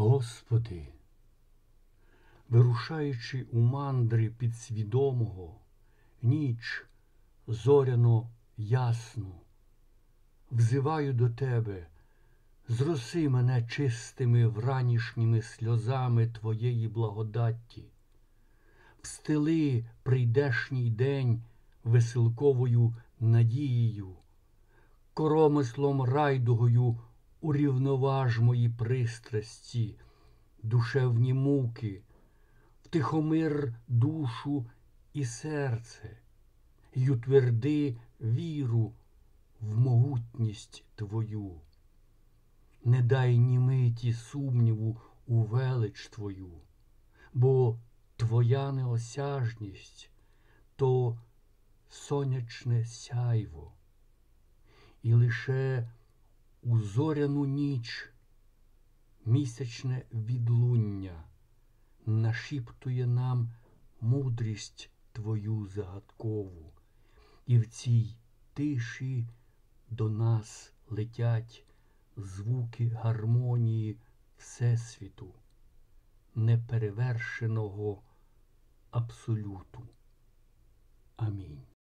Господи, вирушаючи у мандри підсвідомого, ніч зоряно ясну, взиваю до Тебе, зроси мене чистими вранішніми сльозами Твоєї благодатті, встели прийдешній день веселковою надією, коромислом райдугою урівноваж мої пристрасті, душевні муки, втихомир душу і серце, й утверди віру в могутність Твою. Не дай ні миті сумніву у велич Твою, бо Твоя неосяжність – то сонячне сяйво, і лише у зоряну ніч місячне відлуння нашіптує нам мудрість Твою загадкову, і в цій тиші до нас летять звуки гармонії Всесвіту, неперевершеного абсолюту. Амінь.